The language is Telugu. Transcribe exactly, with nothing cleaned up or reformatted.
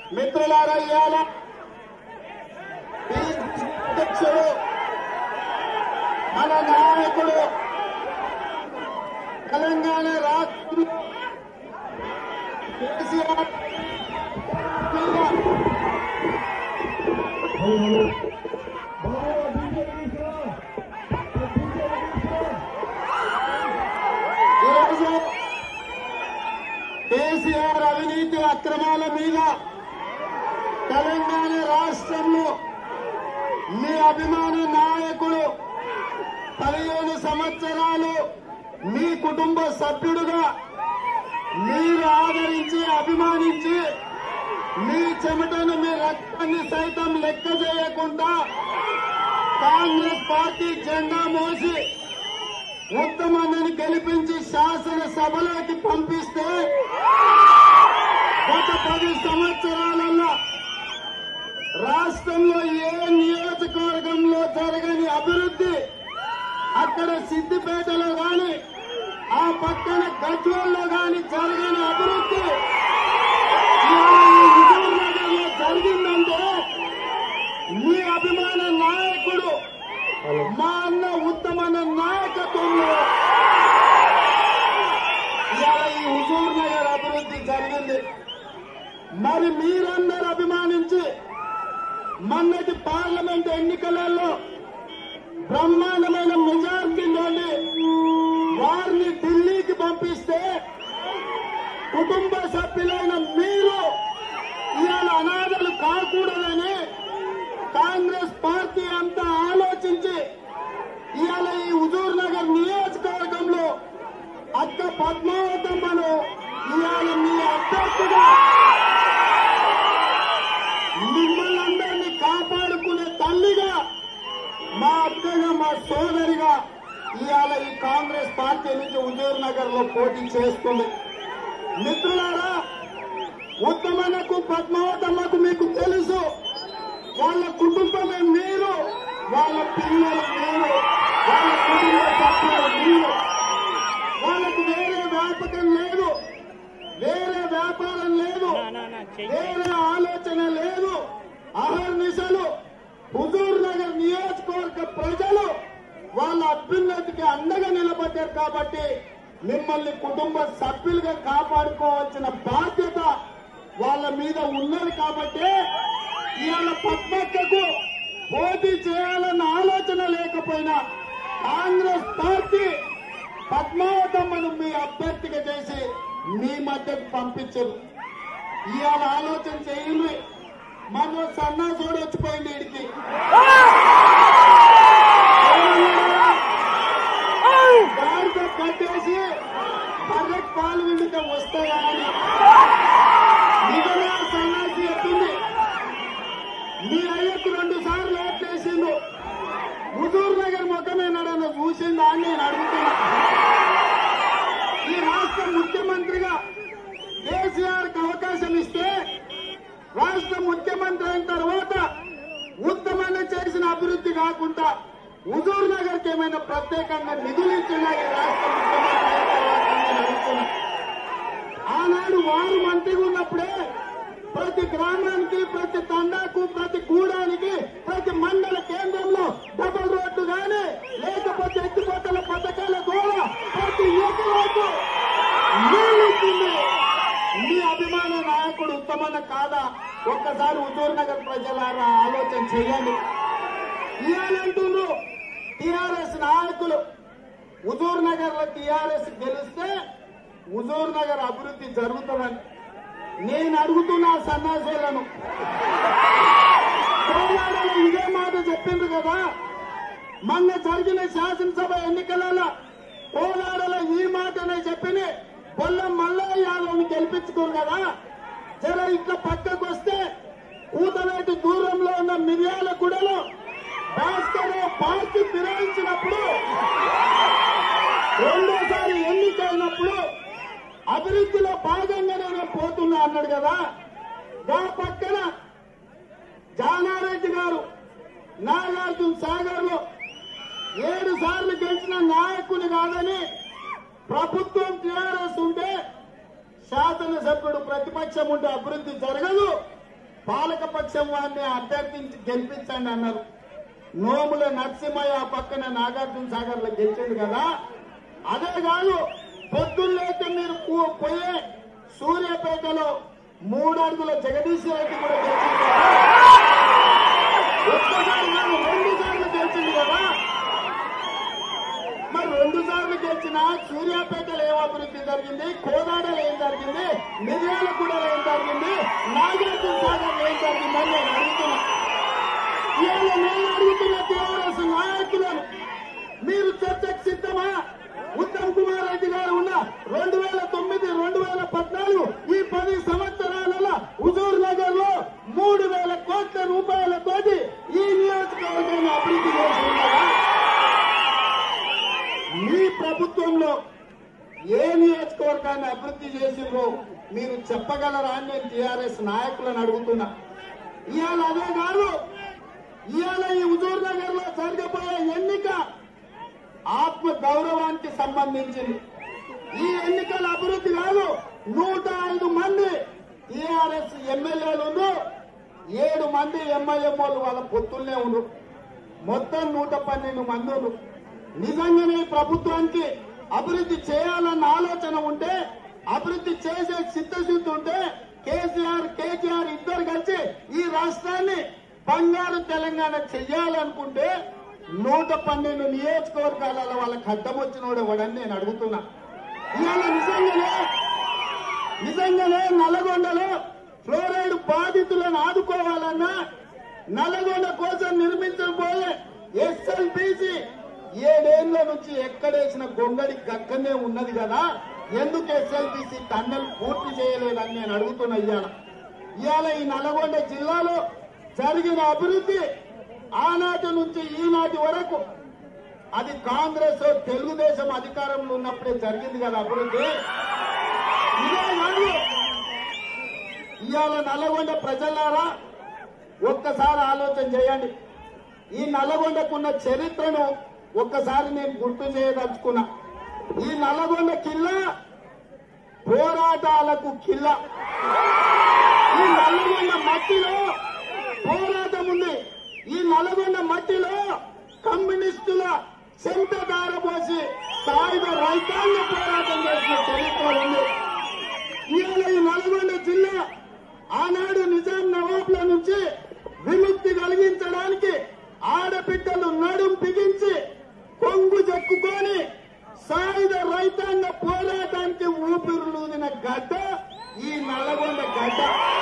మిత్రులారా, ఇవాళ అధ్యక్షుడు మన నాయకుడు తెలంగాణ రాష్ట్ర కేసీఆర్ ఈరోజు కేసీఆర్ అవినీతి అక్రమాల మీద తెలంగాణ రాష్ట్రంలో మీ అభిమాన నాయకుడు పదిహేను సంవత్సరాలు మీ కుటుంబ సభ్యుడుగా మీరు ఆదరించి అభిమానించి మీ చెమటను మీ రక్తాన్ని సైతం లెక్క చేయకుండా కాంగ్రెస్ పార్టీ జెండా మోసి ఉత్తమన్నని గెలిపించి శాసనసభలోకి పంపిస్తే గత పది సంవత్సరాలలో రాష్ట్రంలో ఏ నియోజకవర్గంలో జరగని అభివృద్ధి అక్కడ సిద్దిపేటలో గాని ఆ పక్కన గజ్వేల్లో గాని జరగని అభివృద్ధి హుజూర్నగర్ లో జరిగిందంటే మీ అభిమాన నాయకుడు మా అన్న ఉత్తమన్న నాయకత్వంలో ఇవాళ ఈ హుజూర్నగర్ అభివృద్ధి జరిగింది. మరి మీరందరూ అభిమానించి మొన్నటి పార్లమెంట్ ఎన్నికలలో బ్రహ్మాండమైన మెజార్టీ నుండి వారిని ఢిల్లీకి పంపిస్తే కుటుంబ సభ్యులైన మీరు ఇవాళ అనాథలు కాకూడదని కాంగ్రెస్ పార్టీ అంతా ఆలోచించి ఇవాళ ఈ హుజూర్నగర్ నియోజకవర్గంలో అక్క పద్మావతమ్మను ఇవాళ మీ అభ్యర్థిగా మిమ్మల్ని అందరినీ కాపాడుకునే తల్లిగా మా అక్కగా మా సోదరిగా ఇవాళ ఈ కాంగ్రెస్ పార్టీ నుంచి హుజూర్నగర్ లో పోటీ చేస్తుంది. మిత్రులారా, ఉత్తమన్నకు పద్మావతమ్మకు మీకు తెలుసు, వాళ్ళ కుటుంబమే మీరు, వాళ్ళ పిల్లలు మీరు, వాళ్ళ కుటుంబ సభ్యులు మీరు. వాళ్ళకు వేరే వ్యాపకం లేదు, వేరే వ్యాపారం లేదు, వేరే ఆలోచన లేదు. అహర్నిశలు హుజూర్నగర్ నియోజకవర్గ ప్రజలు వాళ్ళ అభ్యున్నతికి అండగా నిలబడ్డారు కాబట్టి మిమ్మల్ని కుటుంబ సభ్యులుగా కాపాడుకోవాల్సిన బాధ్యత వాళ్ళ మీద ఉన్నది. కాబట్టి ఇవాళ పద్మక్కకు పోటీ చేయాలన్న ఆలోచన లేకపోయినా కాంగ్రెస్ పార్టీ పద్మావతమ్మను మీ అభ్యర్థిగా చేసి మీ మధ్యకు పంపించరు. ఇవాళ ఆలోచన చేయండి. మన సన్నాసోడు వచ్చిపోయింది వీడికి. దారితో కట్టేసి బర్రెకి పాలు విండితే వస్తాయా అని నిజమే సన్నాసి చెప్పింది. మీ అయ్యకు రెండు సార్లు ఓట్లేసిండు. హుజూర్నగర్ ముఖమేనాడన్న చూసిందా అని నేను అడుగుతున్నా. ఈ రాష్ట్ర ముఖ్యమంత్రిగా కేసీఆర్ కి అవకాశం ఇస్తే రాష్ట్ర ముఖ్యమంత్రి అయిన తర్వాత ఉత్తమన్న చేసిన అభివృద్ధి కాకుండా హుజూర్నగర్ కి ఏమైనా ప్రత్యేకంగా నిధులు ఇచ్చినా ఈ రాష్ట్ర ముఖ్యమంత్రి అయిన తర్వాత నేను అడుగుతున్నా. ఆనాడు వారు మంత్రిగా ఉన్నప్పుడే ప్రతి గ్రామానికి, ప్రతి తండాకు, ప్రతి గూడానికి, ప్రతి మండల కేంద్రంలో డబుల్ రోడ్డు గాని లేకపోతే ఎత్తిపోతల పథకాల ద్వారా ప్రతి ఎకరాకు నీళ్లు ఇచ్చింది మీ అభిమాన నాయకుడు ఉత్తమన్న కాదా? ఒక్కసారి హుజూర్నగర్ ప్రజలారా ఆలోచన చేయండి. ఇవ్వాలంటున్నారు టీఆర్ఎస్ నాయకులు హుజూర్నగర్ లో టీఆర్ఎస్ గెలిస్తే హుజూర్నగర్ అభివృద్ధి జరుగుతుందని. నేను అడుగుతున్నా సన్నాసులను, కోలాడలో ఇదే మాట చెప్పిండ్రు కదా. మొన్న జరిగిన శాసనసభ ఎన్నికలలో కోలాడలో ఈ మాటనే చెప్పిన బొల్లం మల్లయ్య యాదవ్ని గెలిపించుకోరు కదా. జర ఇట్లా పక్కకు వస్తే కూతవేటి దూరంలో ఉన్న మిర్యాల గుడలో భాస్కర్ పార్టీ ఫిరాయించినప్పుడు రెండోసారి ఎన్నికైనప్పుడు అభివృద్ధిలో భాగంగానే నేను పోతున్నా అన్నాడు కదా. దా పక్కన జానారెడ్డి గారు నాగార్జున సాగర్ లో ఏడు సార్లు గెలిచిన నాయకుని కాదని ప్రభుత్వం టీఆర్ఎస్ ఉంటే శాసనసభ్యుడు ప్రతిపక్షం ఉంటే అభివృద్ధి జరగదు. పాలకపక్షం వారిని అభ్యర్థించి గెలిపించండి అన్నారు. నోముల నరసింహయ్య ఆ పక్కన నాగార్జున సాగర్ లో గెలిచింది కదా. అదే కాదు, పొద్దున్నైతే మీరు పోయే సూర్యాపేటలో మూడు అడుగుల జగదీశ్ రెడ్డి కూడా గెలిచింది కదా. ఒక్కసారి కాదు, రెండు సార్లు గెలిచింది కదా. మరి రెండు సార్లు గెలిచిన సూర్యాపేటలో ఏం అభివృద్ధి జరిగింది, కోదాడలో ఏం జరిగింది, మిర్యాలగూడలో ఏం జరిగింది, నాగార్జున సాగర్ ఏం జరిగిందని నేను అడుగుతున్నా. ఇవాళ నేను అడుగుతున్న టీఆర్ఎస్ నాయకులను, మీరు చర్చకు సిద్ధమా? ఉత్తమ్ కుమార్ రెడ్డి గారు ఉన్న రెండు వేల తొమ్మిది రెండు వేల పద్నాలుగు ఈ పది సంవత్సరాలలో హుజూర్ నగర్ లో మూడు వేల కోట్ల రూపాయలతోటి ఈ నియోజకవర్గాన్ని అభివృద్ధి చేసి ఉన్నారా? మీ ప్రభుత్వంలో ఏ నియోజకవర్గాన్ని అభివృద్ధి చేసిందో మీరు చెప్పగలరా అని నేను టీఆర్ఎస్ నాయకులను అడుగుతున్నా. ఇవాళ అదే కాదు, ఇవాళ ఈ హుజూర్ నగర్ లో జరగబోయే ఎన్నిక ఆత్మ గౌరవానికి సంబంధించింది. ఈ ఎన్నికల అభివృద్ధి కాదు. నూట ఐదు మంది టీఆర్ఎస్ ఎమ్మెల్యేలు, ఏడు మంది ఎంఐఎంఓలు వాళ్ళ పొత్తుల్నే ఉండు, మొత్తం నూట పన్నెండు మంది ఉండు. నిజంగానే ప్రభుత్వానికి అభివృద్ధి చేయాలన్న ఆలోచన ఉంటే, అభివృద్ధి చేసే చిత్తశుద్ధి ఉంటే కేసీఆర్ కేసీఆర్ ఇద్దరు కలిసి ఈ రాష్ట్రాన్ని బంగారు తెలంగాణ చెయ్యాలనుకుంటే నూట పన్నెండు నియోజకవర్గాలలో వాళ్ళకి అడ్డం వచ్చినోడు ఎవడని నేను అడుగుతున్నా. ఇవాళ నిజంగానే నిజంగానే నల్లగొండలో ఫ్లోరైడ్ బాధితులను ఆదుకోవాలన్నా, నల్లగొండ కోసం నిర్మించబోయే ఎస్ఎల్బీసీ ఏడేళ్ల నుంచి ఎక్కడేసిన గొంగడి గక్కనే ఉన్నది కదా, ఎందుకు ఎస్ఎల్బీసీ టన్నెల్ పూర్తి చేయలేదని నేను అడుగుతున్నా. ఇవాళ ఇవాళ ఈ నల్లగొండ జిల్లాలో జరిగిన అభివృద్ధి ఆనాటి నుంచి ఈనాటి వరకు అది కాంగ్రెస్ తెలుగుదేశం అధికారంలో ఉన్నప్పుడే జరిగింది కదా అభివృద్ధి. ఇదే కాదు, ఇవాళ నల్లగొండ ప్రజలారా ఒక్కసారి ఆలోచన చేయండి. ఈ నల్లగొండకున్న చరిత్రను ఒక్కసారి నేను గుర్తు చేయదలుచుకున్నా. ఈ నల్లగొండ కిల్లా పోరాటాలకు కిల్లా. ఈ నల్లగొండ మట్టిలో పోరాటం ఉంది. ఈ నల్లగొండ మట్టిలో కమ్యూనిస్టుల చెంత దారపోసి సాయుధ రైతాంగ పోరాటం చేసిన చరిత్ర ఉంది. ఇవాళ ఈ నల్గొండ జిల్లా ఆనాడు నిజాం నవాబ్ల నుంచి విముక్తి కలిగించడానికి ఆడబిడ్డలు నడుం బిగించి కొంగు చెక్కుకొని సాయుధ రైతాంగ పోరాటానికి ఊపిరులూదిన గడ్డ ఈ నల్లగొండ గడ్డ.